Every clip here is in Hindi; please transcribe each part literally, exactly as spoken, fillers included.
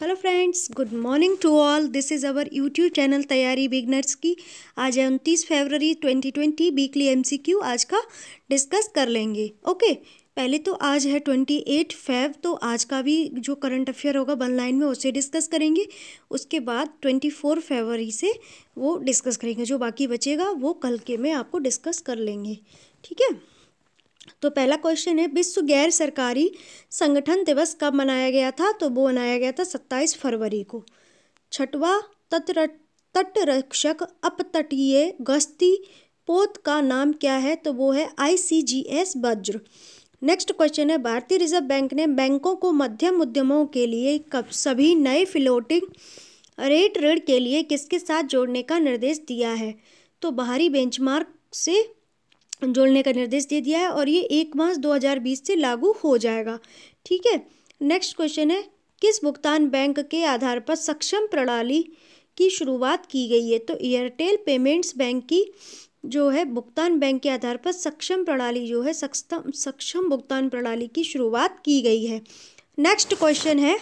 Hello friends, good morning to all. This is our YouTube channel तैयारी बिगनर्स की। आज है उनतीस फरवरी ट्वेंटी ट्वेंटी। वीकली एमसीक्यू आज का डिस्कस कर लेंगे। ओके, पहले तो आज है ट्वेंटी एट फेब, तो आज का भी जो करंट अफेयर होगा वन लाइन में उसे डिस्कस करेंगे। उसके बाद ट्वेंटी फोर फरवरी से वो डिस्कस करेंगे। जो बाकी बचेगा वो कल के में आपको डिस्कस कर लेंगे, ठीक है। तो पहला क्वेश्चन है, विश्व गैर सरकारी संगठन दिवस कब मनाया गया था? तो वो मनाया गया था सत्ताईस फरवरी को। छठवां तट तटरक्षक अपतटीय गश्ती पोत का नाम क्या है? तो वो है आईसीजीएस वज्र। नेक्स्ट क्वेश्चन है, भारतीय रिजर्व बैंक ने बैंकों को मध्यम उद्यमों के लिए कब सभी नए फ्लोटिंग रेट ऋण के लिए किसके साथ जोड़ने का निर्देश दिया है? तो बाहरी बेंचमार्क से जोड़ने का निर्देश दे दिया है और ये एक मार्च दो हज़ार बीस से लागू हो जाएगा, ठीक है। नेक्स्ट क्वेश्चन है, किस भुगतान बैंक के आधार पर सक्षम प्रणाली की शुरुआत की गई है? तो एयरटेल पेमेंट्स बैंक की जो है भुगतान बैंक के आधार पर सक्षम प्रणाली जो है सक्षम सक्षम भुगतान प्रणाली की शुरुआत की गई है। नेक्स्ट क्वेश्चन है,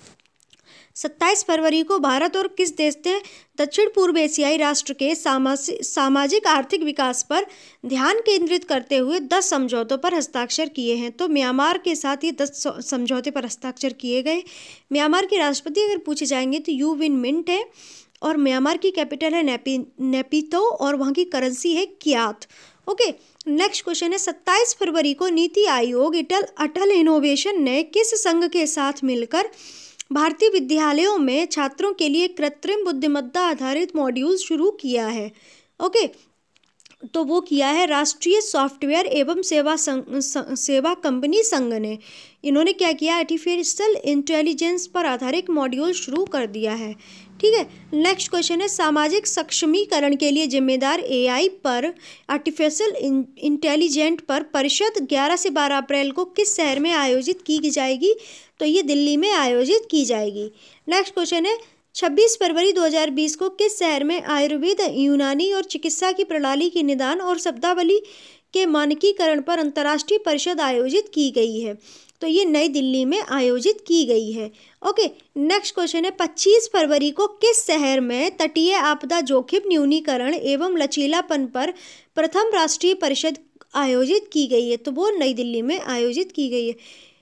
सत्ताईस फरवरी को भारत और किस देश ने दक्षिण पूर्व एशियाई राष्ट्र के सामाजिक आर्थिक विकास पर ध्यान केंद्रित करते हुए दस समझौतों पर हस्ताक्षर किए हैं? तो म्यांमार के साथ ये दस समझौते पर हस्ताक्षर किए गए। म्यांमार के राष्ट्रपति अगर पूछे जाएंगे तो यू विन मिंट है और म्यांमार की कैपिटल है नेपी नेपितो और वहाँ की करेंसी है क्यात। ओके, नेक्स्ट क्वेश्चन है, सत्ताईस फरवरी को नीति आयोग अटल अटल इनोवेशन ने किस संघ के साथ मिलकर भारतीय विद्यालयों में छात्रों के लिए कृत्रिम बुद्धिमत्ता आधारित मॉड्यूल शुरू किया है? ओके, तो वो किया है राष्ट्रीय सॉफ्टवेयर एवं सेवा संघ सेवा कंपनी संघ ने। इन्होंने क्या किया, आर्टिफिशियल इंटेलिजेंस पर आधारित मॉड्यूल शुरू कर दिया है, ठीक है। नेक्स्ट क्वेश्चन है, सामाजिक सक्षमीकरण के लिए जिम्मेदार एआई पर आर्टिफिशियल इंटेलिजेंट पर परिषद ग्यारह से बारह अप्रैल को किस शहर में आयोजित की जाएगी? तो ये दिल्ली में आयोजित की जाएगी। नेक्स्ट क्वेश्चन है, छब्बीस फरवरी दो हज़ार बीस को किस शहर में आयुर्वेद, यूनानी और चिकित्सा की प्रणाली की निदान और शब्दावली के मानकीकरण पर अंतर्राष्ट्रीय परिषद आयोजित की गई है? तो ये नई दिल्ली में आयोजित की गई है। ओके, नेक्स्ट क्वेश्चन है, पच्चीस फरवरी को किस शहर में तटीय आपदा जोखिम न्यूनीकरण एवं लचीलापन पर प्रथम राष्ट्रीय परिषद आयोजित की गई है? तो वो नई दिल्ली में आयोजित की गई है।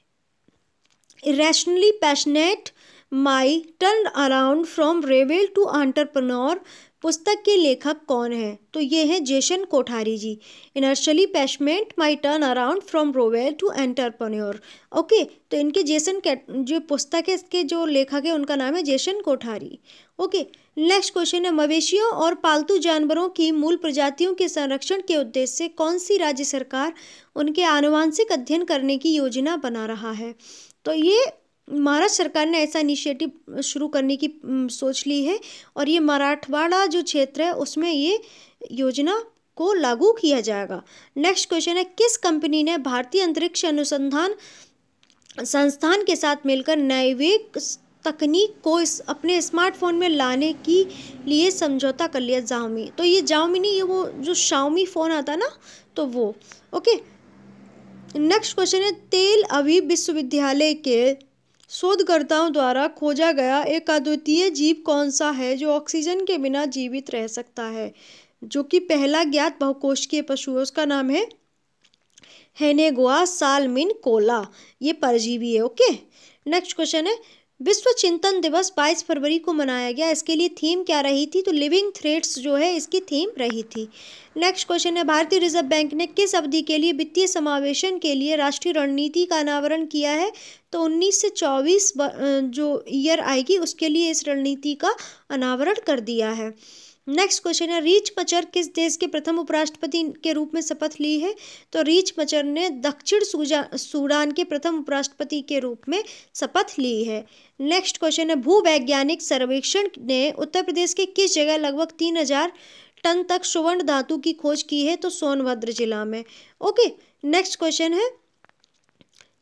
Irrationally passionate my turn around from रेवेल टू एंटरप्रेन्योर पुस्तक के लेखक कौन है? तो ये है Jason Kothari ji. Irrationally passionate my turn around from रोवेल टू एंटरप्रेन्योर। ओके, तो इनके जेसन जो पुस्तक है इसके जो लेखक है उनका नाम है Jason Kothari. Okay, next question है, मवेशियों और पालतू जानवरों की मूल प्रजातियों के संरक्षण के उद्देश्य से कौन सी राज्य सरकार उनके आनुवंशिक अध्ययन करने की योजना बना रहा है? तो ये महाराष्ट्र सरकार ने ऐसा इनिशिएटिव शुरू करने की सोच ली है और ये मराठवाड़ा जो क्षेत्र है उसमें ये योजना को लागू किया जाएगा। नेक्स्ट क्वेश्चन है, किस कंपनी ने भारतीय अंतरिक्ष अनुसंधान संस्थान के साथ मिलकर नैविक तकनीक को इस अपने स्मार्टफोन में लाने की लिए समझौता कर लिया? जाओमी। तो ये जाओमी नहीं, ये वो जो शाओमी फ़ोन आता ना, तो वो। ओके, नेक्स्ट क्वेश्चन है, तेल अवीव विश्वविद्यालय के शोधकर्ताओं द्वारा खोजा गया एक अद्वितीय जीव कौन सा है जो ऑक्सीजन के बिना जीवित रह सकता है? जो कि पहला ज्ञात बहुकोशिकीय पशु है, उसका नाम है हेनेगुआ साल्मिनकोला। ये परजीवी है। ओके, नेक्स्ट क्वेश्चन है, विश्व चिंतन दिवस बाईस फरवरी को मनाया गया, इसके लिए थीम क्या रही थी? तो लिविंग थ्रेड्स जो है इसकी थीम रही थी। नेक्स्ट क्वेश्चन है, भारतीय रिजर्व बैंक ने किस अवधि के लिए वित्तीय समावेशन के लिए राष्ट्रीय रणनीति का अनावरण किया है? तो उन्नीस से चौबीस जो ईयर आएगी उसके लिए इस रणनीति का अनावरण कर दिया है। नेक्स्ट क्वेश्चन है, रीच मचर किस देश के प्रथम उपराष्ट्रपति के रूप में शपथ ली है? तो रीच मचर ने दक्षिण सूडान के प्रथम उपराष्ट्रपति के रूप में शपथ ली है। नेक्स्ट क्वेश्चन है, भूवैज्ञानिक सर्वेक्षण ने उत्तर प्रदेश के किस जगह लगभग तीन हजार टन तक स्वर्ण धातु की खोज की है? तो सोनभद्र जिला में। ओके, नेक्स्ट क्वेश्चन है,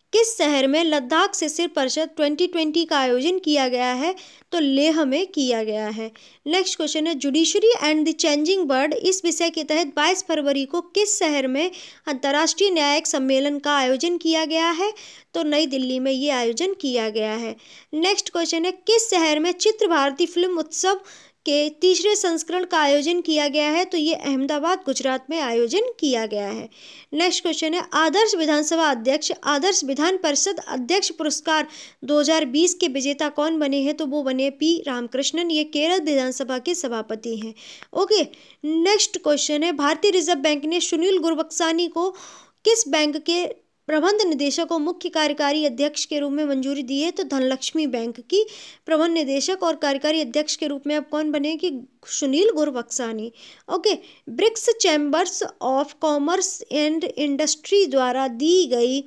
किस शहर में लद्दाख शिखर परिषद ट्वेंटी ट्वेंटी का आयोजन किया गया है? तो लेह में किया गया है। नेक्स्ट क्वेश्चन है judiciary and the changing world, इस विषय के तहत बाईस फरवरी को किस शहर में अंतर्राष्ट्रीय न्यायिक सम्मेलन का आयोजन किया गया है? तो नई दिल्ली में ये आयोजन किया गया है। नेक्स्ट क्वेश्चन है किस शहर में चित्र भारती फिल्म उत्सव के तीसरे संस्करण का आयोजन किया गया है? तो ये अहमदाबाद गुजरात में आयोजन किया गया है। नेक्स्ट क्वेश्चन है आदर्श विधानसभा अध्यक्ष आदर्श विधान परिषद अध्यक्ष पुरस्कार दो हज़ार बीस के विजेता कौन बने हैं? तो वो बने पी रामकृष्णन, ये केरल विधानसभा के सभापति हैं। ओके, नेक्स्ट क्वेश्चन है भारतीय रिजर्व बैंक ने सुनील गुरबख्शानी को किस बैंक के प्रबंध निदेशक और मुख्य कार्यकारी अध्यक्ष के रूप में मंजूरी दी है? तो धनलक्ष्मी बैंक की प्रबंध निदेशक और कार्यकारी अध्यक्ष के रूप में अब कौन बने कि Sunil Gurbakhshani. Okay, BRICS chambers of commerce and industry द्वारा दी गई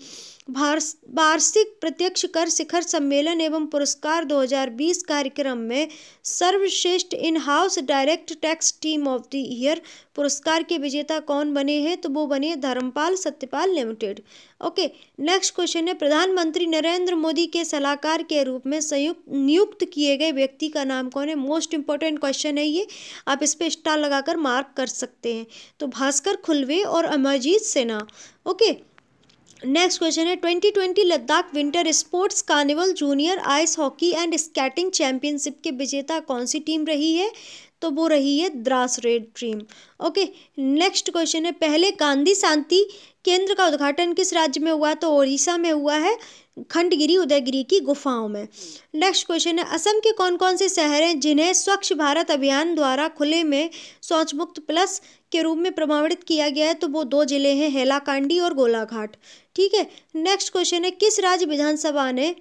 वार्षिक प्रत्यक्ष कर शिखर सम्मेलन एवं पुरस्कार दो हज़ार बीस कार्यक्रम में सर्वश्रेष्ठ in house direct tax team of the year पुरस्कार के विजेता कौन बने हैं? तो वो बने Dharampal Satyapal limited. Okay, next question है प्रधानमंत्री नरेंद्र मोदी के सलाहकार के रूप में संयुक्त नियुक्त किए गए व्यक्ति का नाम कौन है? मोस्ट इंपॉर्टेंट क्वेश्चन है ये, आप इस पे स्टार लगाकर मार्क कर सकते हैं। तो भास्कर खुलवे और Amarjeet Sinha. Okay, next question है twenty twenty Ladakh winter sports carnival junior ice hockey and skating championship के विजेता कौन सी टीम रही है? तो वो रही है Dras red team. Okay, next question है पहले गांधी शांति केंद्र का उद्घाटन किस राज्य में हुआ? तो ओडिशा में हुआ है, खंडगिरी उदयगिरी की गुफाओं में। नेक्स्ट क्वेश्चन है असम के कौन कौन से शहर हैं जिन्हें स्वच्छ भारत अभियान द्वारा खुले में शौच मुक्त प्लस के रूप में प्रमाणित किया गया है? तो वो दो जिले हैं हैलाकांडी और गोलाघाट। ठीक है, नेक्स्ट क्वेश्चन है किस राज्य विधानसभा ने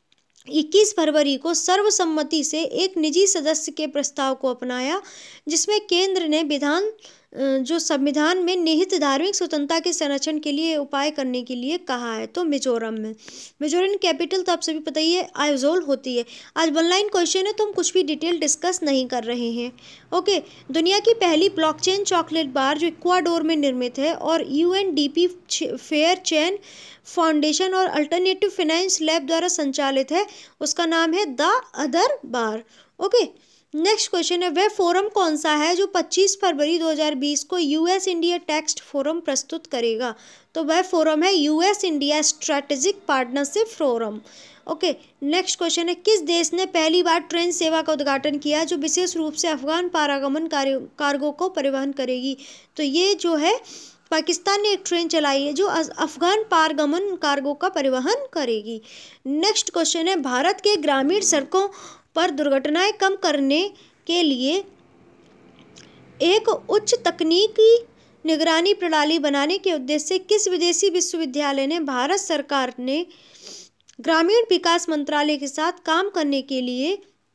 इक्कीस फरवरी को सर्वसम्मति से एक निजी सदस्य के प्रस्ताव को अपनाया जिसमें केंद्र ने विधान जो संविधान में निहित धार्मिक स्वतंत्रता के संरक्षण के लिए उपाय करने के लिए कहा है? तो मिजोरम में। मिजोरम कैपिटल तो आप सभी पता ही है आइजोल होती है। आज वन लाइन क्वेश्चन है तो हम कुछ भी डिटेल डिस्कस नहीं कर रहे हैं। ओके, दुनिया की पहली ब्लॉकचेन चॉकलेट बार जो इक्वाडोर में निर्मित है और यूएनडीपी फेयर चेन फाउंडेशन और अल्टरनेटिव फाइनेंस लैब द्वारा संचालित है, उसका नाम है the other bar. Okay, next question है वह फोरम कौन सा है जो पच्चीस फरवरी दो हज़ार बीस को यूएस इंडिया टेक्स्ट फोरम प्रस्तुत करेगा? तो वह फोरम है US India strategic partnership forum. Okay, next question है किस देश ने पहली बार ट्रेन सेवा का उद्घाटन किया जो विशेष रूप से अफगान पारागमन कार्गो को परिवहन करेगी? तो ये जो है पाकिस्तान ने एक ट्रेन चलाई है जो अफगान पारगमन कार्गो का परिवहन करेगी। नेक्स्ट क्वेश्चन है भारत के ग्रामीण सड़कों पर दुर्घटनाएं कम करने के लिए एक उच्च तकनीकी निगरानी प्रणाली बनाने के उद्देश्य से किस विदेशी विश्वविद्यालय ने भारत सरकार ने ग्रामीण विकास मंत्रालय के साथ काम करने के लिए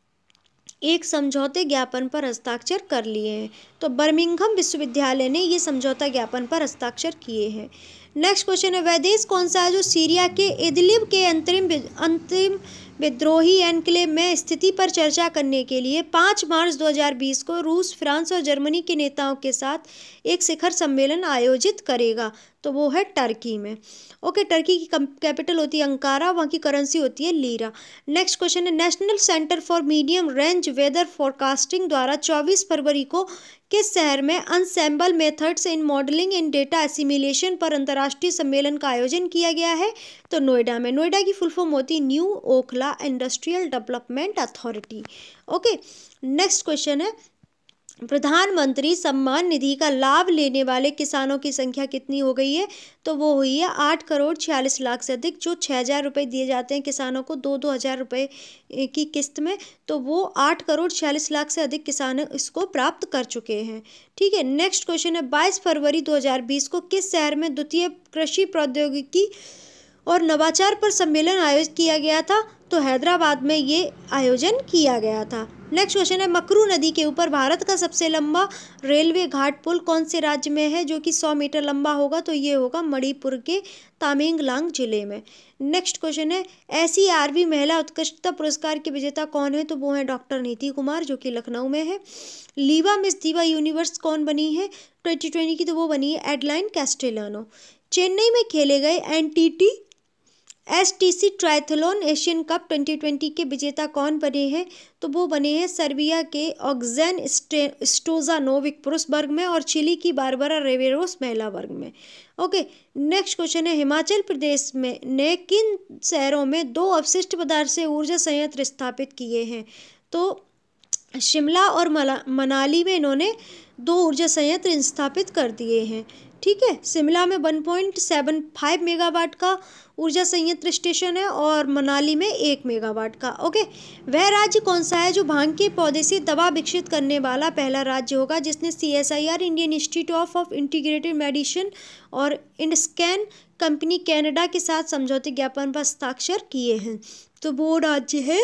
एक समझौते ज्ञापन पर हस्ताक्षर कर लिए हैं? तो बर्मिंघम विश्वविद्यालय ने ये समझौता ज्ञापन पर हस्ताक्षर किए हैं। नेक्स्ट क्वेश्चन है वह देश कौन सा है जो सीरिया के इदलिब के अंतरिम अंतिम विद्रोही एनक्लेव में स्थिति पर चर्चा करने के लिए पाँच मार्च दो हज़ार बीस को रूस, फ्रांस और जर्मनी के नेताओं के साथ एक शिखर सम्मेलन आयोजित करेगा? तो वो है टर्की में। ओके, टर्की की कैपिटल होती है अंकारा, वहाँ की करेंसी होती है लीरा। नेक्स्ट क्वेश्चन है national centre for medium range weather forecasting द्वारा चौबीस फरवरी को किस शहर में ensemble methods in modelling in data assimilation पर अंतर्राष्ट्रीय सम्मेलन का आयोजन किया गया है? तो नोएडा में। नोएडा की फुल फॉर्म होती है new Okhla industrial development authority. Okay, next question है प्रधानमंत्री सम्मान निधि का लाभ लेने वाले किसानों की संख्या कितनी हो गई है? तो वो हुई है आठ करोड़ छियालीस लाख से अधिक। जो छः हज़ार रुपये दिए जाते हैं किसानों को दो दो हज़ार रुपये की किस्त में, तो वो आठ करोड़ छियालीस लाख से अधिक किसान इसको प्राप्त कर चुके हैं। ठीक है, नेक्स्ट क्वेश्चन है बाईस फरवरी दो हज़ार बीस को किस शहर में द्वितीय कृषि प्रौद्योगिकी और नवाचार पर सम्मेलन आयोजित किया गया था? तो हैदराबाद में ये आयोजन किया गया था। नेक्स्ट क्वेश्चन है मकरू नदी के ऊपर भारत का सबसे लंबा रेलवे घाट पुल कौन से राज्य में है जो कि सौ मीटर लंबा होगा? तो ये होगा मणिपुर के तामेंगलांग जिले में। नेक्स्ट क्वेश्चन है ऐसी आरवी महिला उत्कृष्टता पुरस्कार के विजेता कौन है? तो वो है डॉक्टर नीति कुमार जो कि लखनऊ में है। लीवा मिस दीवा यूनिवर्स कौन बनी है ट्वेंटी ट्वेंटी की? तो वो बनी है एडलाइन कैस्टेलानो। चेन्नई में खेले गए NTT STC triathlon Asian cup twenty twenty के विजेता कौन बने हैं? तो वो बने हैं सर्बिया के ऑक्जेन स्टोजानोविक पुरुष वर्ग में और चिली की बारबरा रेवेरोस महिला वर्ग में। ओके, नेक्स्ट क्वेश्चन है, हिमाचल प्रदेश में ने किन शहरों में दो अपशिष्ट पदार्थ से ऊर्जा संयंत्र स्थापित किए हैं? तो शिमला और मला मनाली में इन्होंने दो ऊर्जा संयंत्र स्थापित कर दिए हैं। ठीक है, शिमला में one point seven five megawatt का ऊर्जा संयंत्र स्टेशन है और मनाली में एक मेगावाट का। ओके, वह राज्य कौन सा है जो भांग के पौधे से दवा विकसित करने वाला पहला राज्य होगा जिसने C S I R Indian institute of integrated medicine और इंडस्कैन कंपनी कनाडा के साथ समझौते ज्ञापन पर हस्ताक्षर किए हैं? तो वो राज्य है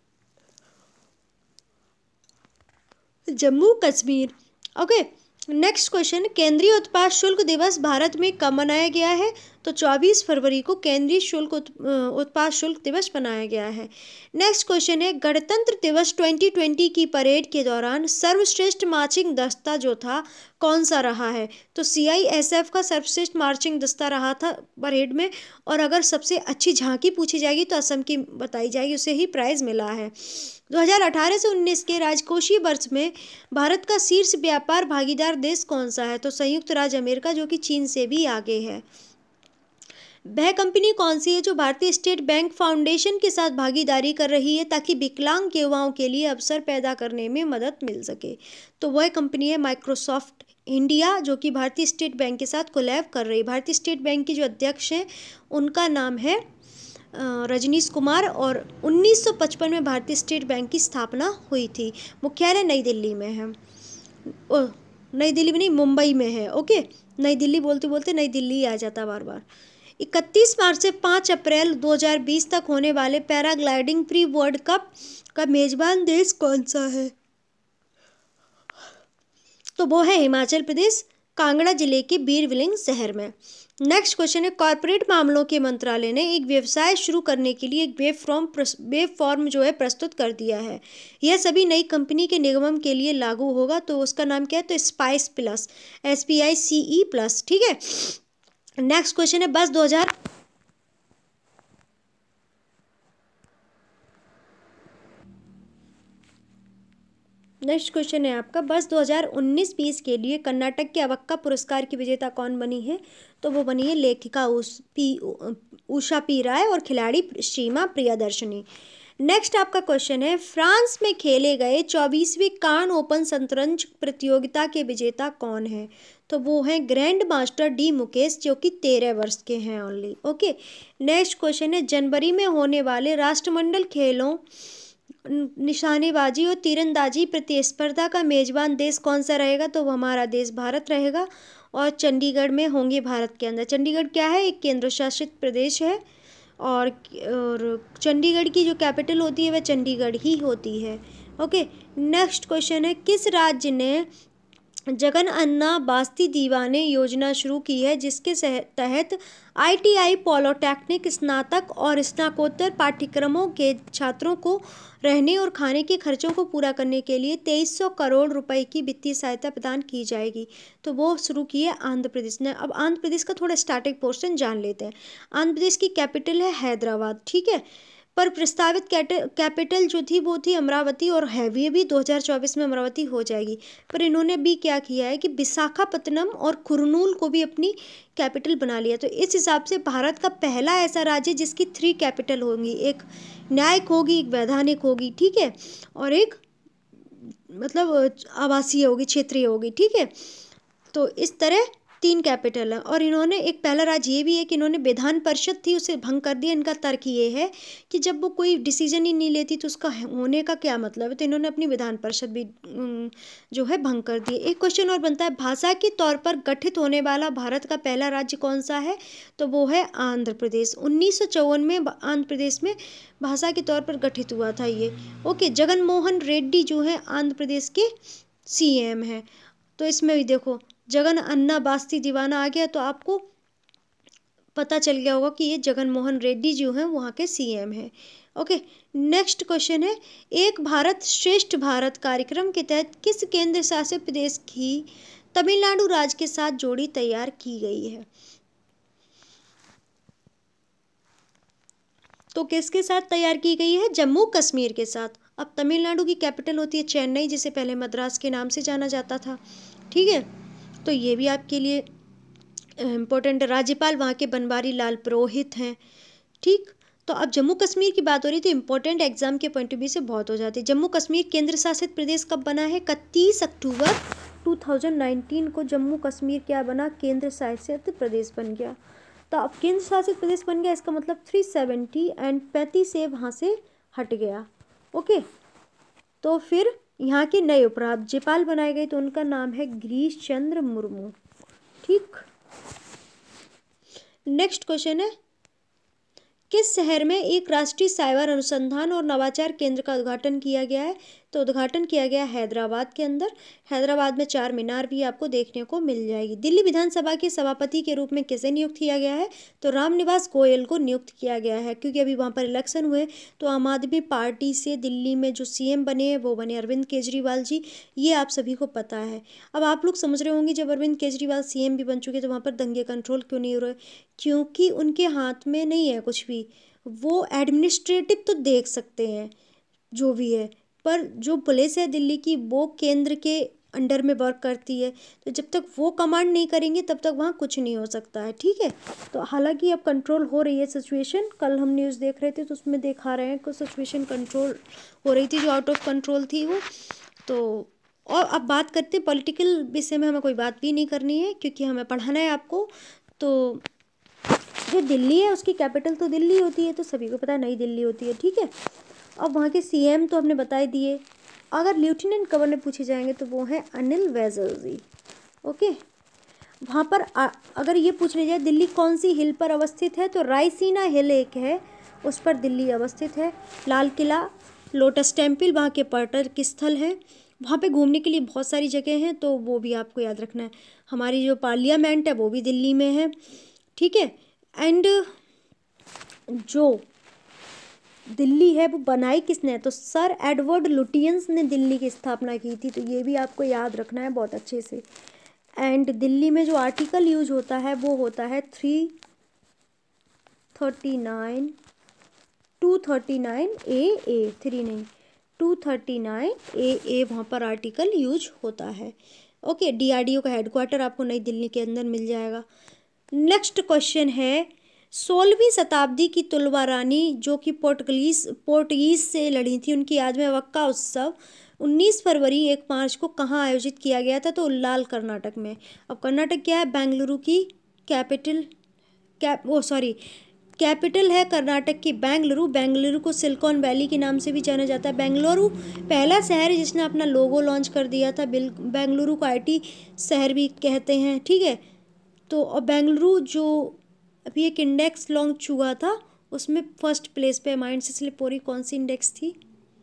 Jammu Kashmir. Okay, next question, केंद्रीय उत्पाद शुल्क दिवस भारत में कब मनाया गया है? तो चौबीस फरवरी को केंद्रीय शुल्क उत्पाद शुल्क दिवस मनाया गया है। नेक्स्ट क्वेश्चन है, गणतंत्र दिवस ट्वेंटी ट्वेंटी की परेड के दौरान सर्वश्रेष्ठ मार्चिंग दस्ता जो था कौन सा रहा है? तो सी आई एस एफ का सर्वश्रेष्ठ मार्चिंग दस्ता रहा था परेड में, और अगर सबसे अच्छी झांकी पूछी जाएगी तो असम की बताई जाएगी, उसे ही प्राइज मिला है। दो हज़ार अठारह से उन्नीस के राजकोषीय वर्ष में भारत का शीर्ष व्यापार भागीदार देश कौन सा है? तो संयुक्त राज्य अमेरिका, जो कि चीन से भी आगे है। वह कंपनी कौन सी है जो भारतीय स्टेट बैंक फाउंडेशन के साथ भागीदारी कर रही है ताकि विकलांग युवाओं के लिए अवसर पैदा करने में मदद मिल सके? तो वह कंपनी है माइक्रोसॉफ्ट इंडिया, जो कि भारतीय स्टेट बैंक के साथ कोलैब कर रही है। भारतीय स्टेट बैंक के जो अध्यक्ष हैं उनका नाम है रजनीश कुमार, और उन्नीस सौ पचपन में भारतीय स्टेट बैंक की स्थापना हुई थी। मुख्यालय नई दिल्ली में है, ओ नई दिल्ली में नहीं, मुंबई में है। ओके, नई दिल्ली बोलते बोलते नई दिल्ली आ जाता बार बार। इकतीस मार्च से पाँच अप्रैल दो हज़ार बीस तक होने वाले पैराग्लाइडिंग प्री वर्ल्ड कप का मेजबान देश कौन सा है? तो वो है हिमाचल प्रदेश, कांगड़ा जिले के बीरबिलिंग शहर में। नेक्स्ट क्वेश्चन है, कॉर्पोरेट मामलों के मंत्रालय ने एक व्यवसाय शुरू करने के लिए एक वेब फॉर्म वेब फॉर्म जो है प्रस्तुत कर दिया है। यह सभी नई कंपनी के निगमन के लिए लागू होगा। तो उसका नाम क्या है? तो spice plus, S P I C E plus. ठीक है, नेक्स्ट क्वेश्चन है, बस दो हज़ार नेक्स्ट क्वेश्चन है आपका, बस दो हज़ार उन्नीस बीस के लिए कर्नाटक के अवक्का पुरस्कार की विजेता कौन बनी है? तो वो बनी है लेखिका उस पी उषा पी राय और खिलाड़ी सीमा प्रियदर्शनी। नेक्स्ट आपका क्वेश्चन है, फ्रांस में खेले गए चौबीसवीं कान ओपन शतरंज प्रतियोगिता के विजेता कौन है? तो वो हैं ग्रैंड मास्टर डी मुकेश, जो कि तेरह वर्ष के हैं ओनली। ओके, नेक्स्ट क्वेश्चन है, जनवरी में होने वाले राष्ट्रमंडल खेलों निशानेबाजी और तीरंदाजी प्रतिस्पर्धा का मेजबान देश कौन सा रहेगा? तो वो हमारा देश भारत रहेगा, और चंडीगढ़ में होंगे भारत के अंदर। चंडीगढ़ क्या है? एक केंद्र शासित प्रदेश है, और और चंडीगढ़ की जो कैपिटल होती है वह चंडीगढ़ ही होती है। ओके, नेक्स्ट क्वेश्चन है, किस राज्य ने जगन अन्ना बास्ती दीवाने योजना शुरू की है जिसके तहत आई टी आई पॉलिटेक्निक स्नातक और स्नातकोत्तर पाठ्यक्रमों के छात्रों को रहने और खाने के खर्चों को पूरा करने के लिए तेईस सौ करोड़ रुपए की वित्तीय सहायता प्रदान की जाएगी? तो वो शुरू की है आंध्र प्रदेश ने। अब आंध्र प्रदेश का थोड़ा स्टार्टिंग पोर्शन जान लेते हैं। आंध्र प्रदेश की कैपिटल है हैदराबाद। ठीक है, पर प्रस्तावित कैपिटल जो थी वो थी अमरावती, और है भी अभी दो हज़ार चौबीस में अमरावती हो जाएगी। पर इन्होंने भी क्या किया है कि विशाखापत्तनम और कुरनूल को भी अपनी कैपिटल बना लिया। तो इस हिसाब से भारत का पहला ऐसा राज्य जिसकी थ्री कैपिटल होंगी, एक न्यायिक होगी, एक वैधानिक होगी, ठीक है, और एक मतलब आवासीय होगी, क्षेत्रीय होगी। ठीक है, तो इस तरह तीन कैपिटल है। और इन्होंने एक पहला राज्य ये भी है कि इन्होंने विधान परिषद थी उसे भंग कर दिया। इनका तर्क ये है कि जब वो कोई डिसीजन ही नहीं लेती तो उसका होने का क्या मतलब है, तो इन्होंने अपनी विधान परिषद भी जो है भंग कर दी। एक क्वेश्चन और बनता है, भाषा के तौर पर गठित होने वाला भारत का पहला राज्य कौन सा है? तो वो है आंध्र प्रदेश। उन्नीस सौ चौवन में आंध्र प्रदेश में भाषा के तौर पर गठित हुआ था ये। ओके, जगन मोहन रेड्डी जो है आंध्र प्रदेश के सी एम है। तो इसमें भी देखो जगन अन्ना बास्ती दीवाना आ गया, तो आपको पता चल गया होगा कि ये जगन मोहन रेड्डी जो हैं वहाँ के सी एम हैं। ओके, नेक्स्ट क्वेश्चन है, एक भारत श्रेष्ठ भारत कार्यक्रम के तहत किस केंद्र शासित प्रदेश की तमिलनाडु राज्य के साथ जोड़ी तैयार की गई है? तो किसके साथ तैयार की गई है? जम्मू कश्मीर के साथ। अब तमिलनाडु की कैपिटल होती है चेन्नई, जिसे पहले मद्रास के नाम से जाना जाता था। ठीक है, तो ये भी आपके लिए इम्पोर्टेंट। राज्यपाल वहाँ के बनवारी लाल पुरोहित हैं। ठीक, तो अब जम्मू कश्मीर की बात हो रही थी, इंपॉर्टेंट एग्जाम के पॉइंट ऑफ व्यू से बहुत हो जाती है। जम्मू कश्मीर केंद्र शासित प्रदेश कब बना है? इकतीस अक्टूबर दो हज़ार उन्नीस को जम्मू कश्मीर क्या बना? केंद्र शासित प्रदेश बन गया। तो अब केंद्र शासित प्रदेश बन गया, इसका मतलब तीन सौ सत्तर एंड पैंतीस से वहाँ से हट गया। ओके, तो फिर यहाँ के नए उपराज्यपाल बनाए गए, तो उनका नाम है गिरीश चंद्र मुर्मू। ठीक, नेक्स्ट क्वेश्चन है, किस शहर में एक राष्ट्रीय साइबर अनुसंधान और नवाचार केंद्र का उद्घाटन किया गया है? तो उद्घाटन किया गया हैदराबाद के अंदर। हैदराबाद में चार मीनार भी आपको देखने को मिल जाएगी। दिल्ली विधानसभा के सभापति के रूप में किसे नियुक्त किया गया है? तो रामनिवास गोयल को नियुक्त किया गया है, क्योंकि अभी वहाँ पर इलेक्शन हुए तो आम आदमी पार्टी से दिल्ली में जो सीएम बने हैं वो बने अरविंद केजरीवाल जी, ये आप सभी को पता है। अब आप लोग समझ रहे होंगे, जब अरविंद केजरीवाल सीएम भी बन चुके तो वहाँ पर दंगे कंट्रोल क्यों नहीं हो रहे? क्योंकि उनके हाथ में नहीं है कुछ भी, वो एडमिनिस्ट्रेटिव तो देख सकते हैं जो भी है, पर जो पुलिस है दिल्ली की वो केंद्र के अंडर में वर्क करती है, तो जब तक वो कमांड नहीं करेंगे तब तक वहाँ कुछ नहीं हो सकता है। ठीक है, तो हालांकि अब कंट्रोल हो रही है सिचुएशन, कल हम न्यूज़ देख रहे थे तो उसमें दिखा रहे हैं कि सिचुएशन कंट्रोल हो रही थी, जो आउट ऑफ कंट्रोल थी वो। तो और अब बात करते हैं पॉलिटिकल विषय में, हमें कोई बात भी नहीं करनी है क्योंकि हमें पढ़ाना है आपको। तो जो दिल्ली है उसकी कैपिटल तो दिल्ली होती है, तो सभी को पता है नई दिल्ली होती है। ठीक है, अब वहाँ के सीएम तो हमने बता दिए। अगर लेफ्टिनेंट गवर्नर पूछे जाएंगे तो वो है अनिल बैजल जी। ओके, वहाँ पर आ, अगर ये पूछ लिया जाए दिल्ली कौन सी हिल पर अवस्थित है, तो रायसीना हिल एक है, उस पर दिल्ली अवस्थित है। लाल किला, लोटस टेम्पल वहाँ के पर्यटक स्थल हैं। वहाँ पे घूमने के लिए बहुत सारी जगह हैं, तो वो भी आपको याद रखना है। हमारी जो पार्लियामेंट है वो भी दिल्ली में है। ठीक है, एंड जो दिल्ली है वो बनाई किसने? तो सर एडवर्ड लुटियंस ने दिल्ली की स्थापना की थी, तो ये भी आपको याद रखना है बहुत अच्छे से। एंड दिल्ली में जो आर्टिकल यूज होता है वो होता है three thirty nine two thirty nine A A three नहीं two thirty nine A A वहाँ पर आर्टिकल यूज होता है। ओके, डीआरडीओ का हेडक्वार्टर आपको नई दिल्ली के अंदर मिल जाएगा। नेक्स्ट क्वेश्चन है, सोलहवीं शताब्दी की तुलवा रानी जो कि पोर्टुगीज पोर्टुगीज से लड़ी थी, उनकी याद में वक्का उत्सव उन्नीस फरवरी एक मार्च को कहाँ आयोजित किया गया था? तो उल्लाल कर्नाटक में। अब कर्नाटक क्या है? बेंगलुरु की कैपिटल कैप वो सॉरी कैपिटल है कर्नाटक की बेंगलुरु। बेंगलुरु को सिलिकॉन वैली के नाम से भी जाना जाता है। बेंगलुरु पहला शहर है जिसने अपना लोगो लॉन्च कर दिया था। बेंगलुरु को आईटी शहर भी कहते हैं। ठीक है, तो और बेंगलुरु जो अभी एक इंडेक्स लॉन्च हुआ था उसमें फर्स्ट प्लेस पे, माइंड से पूरी कौन सी इंडेक्स थी?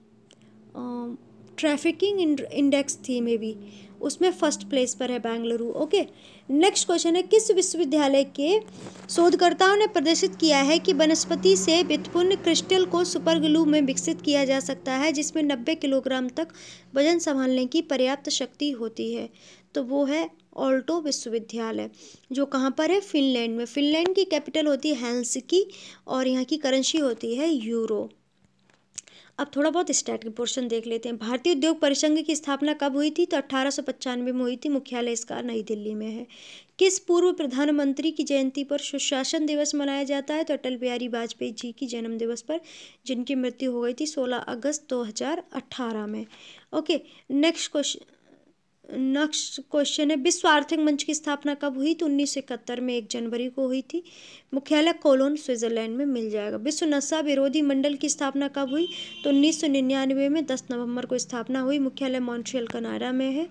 ट्रैफिकिंग इंडेक्स थी मे बी, उसमें फर्स्ट प्लेस पर है बेंगलुरु। ओके, नेक्स्ट क्वेश्चन है, किस विश्वविद्यालय के शोधकर्ताओं ने प्रदर्शित किया है कि वनस्पति से व्युत्पन्न क्रिस्टल को सुपर ग्लू में विकसित किया जा सकता है जिसमें नब्बे किलोग्राम तक वजन संभालने की पर्याप्त शक्ति होती है? तो वो है ऑल्टो विश्वविद्यालय, जो कहाँ पर है? फिनलैंड में। फिनलैंड की कैपिटल होती है हेलसिंकी और यहाँ की करेंसी होती है यूरो। अब थोड़ा बहुत स्टैट के पोर्शन देख लेते हैं। भारतीय उद्योग परिसंघ की स्थापना कब हुई थी? तो अठारह सौ पचानवे में हुई थी। मुख्यालय इसका नई दिल्ली में है। किस पूर्व प्रधानमंत्री की जयंती पर सुशासन दिवस मनाया जाता है? तो अटल बिहारी वाजपेयी जी की जन्म दिवस पर, जिनकी मृत्यु हो गई थी सोलह अगस्त दो हज़ार अठारह में। Okay, next question next question है, विश्व आर्थिक मंच की स्थापना कब हुई? तो उन्नीस सौ इकहत्तर में एक जनवरी को हुई थी। मुख्यालय कोलोन स्विट्जरलैंड में मिल जाएगा। विश्व नशा विरोधी मंडल की स्थापना कब हुई? तो उन्नीस सौ निन्यानवे में दस नवंबर को स्थापना हुई। मुख्यालय मॉन्ट्रियल कनाडा में है।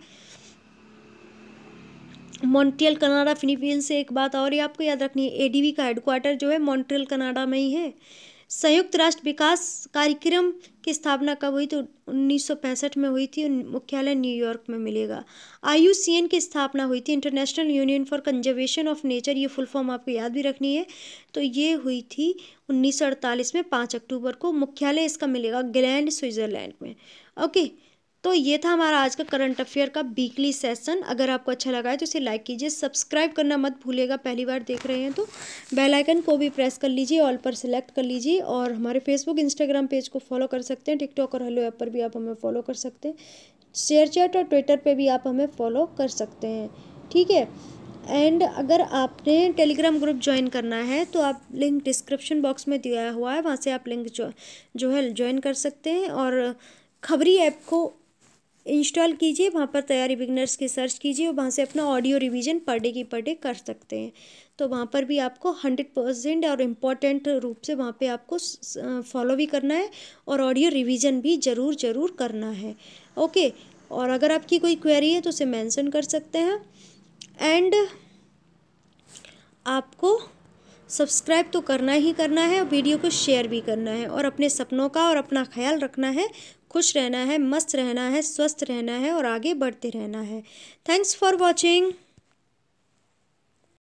मॉन्ट्रियल कनाडा फिलीपींस से एक बात और ही आपको याद रखनी है, एडीबी का हेडक्वार्टर जो है मॉन्ट्रियल कनाडा में ही है। संयुक्त राष्ट्र विकास कार्यक्रम की स्थापना कब हुई? तो उन्नीस सौ पैंसठ में हुई थी। मुख्यालय न्यूयॉर्क में मिलेगा। आईयूसीएन की स्थापना हुई थी, international union for conservation of nature, ये फुल फॉर्म आपको याद भी रखनी है। तो ये हुई थी उन्नीस सौ अड़तालीस में पाँच अक्टूबर को। मुख्यालय इसका मिलेगा ग्लैंड स्विट्जरलैंड में। ओके, तो ये था हमारा आज का करंट अफेयर का वीकली सेशन। अगर आपको अच्छा लगा है तो इसे लाइक कीजिए, सब्सक्राइब करना मत भूलिएगा। पहली बार देख रहे हैं तो बेल आइकन को भी प्रेस कर लीजिए, ऑल पर सिलेक्ट कर लीजिए। और हमारे फेसबुक इंस्टाग्राम पेज को फॉलो कर सकते हैं, टिकटॉक और हेलो ऐप पर भी आप हमें फॉलो कर सकते हैं। शेयर चैट और ट्विटर पे भी आप हमें फॉलो कर सकते हैं, ठीक है। एंड अगर आपने टेलीग्राम ग्रुप ज्वाइन करना है तो आप लिंक डिस्क्रिप्शन बॉक्स में दिया हुआ है, वहाँ से आप लिंक जो जो है ज्वाइन कर सकते हैं। और खबरी ऐप को इंस्टॉल कीजिए, वहाँ पर तैयारी बिगनर्स की सर्च कीजिए और वहाँ से अपना ऑडियो रिवीजन पर डे की पर डे कर सकते हैं। तो वहाँ पर भी आपको हंड्रेड परसेंट और इम्पॉर्टेंट रूप से वहाँ पे आपको फॉलो भी करना है और ऑडियो रिवीजन भी ज़रूर ज़रूर करना है, ओके। और अगर आपकी कोई क्वेरी है तो उसे मेंशन कर सकते हैं। एंड आपको सब्सक्राइब तो करना ही करना है और वीडियो को शेयर भी करना है और अपने सपनों का और अपना ख्याल रखना है। खुश रहना है, मस्त रहना है, स्वस्थ रहना है और आगे बढ़ते रहना है। Thanks for watching.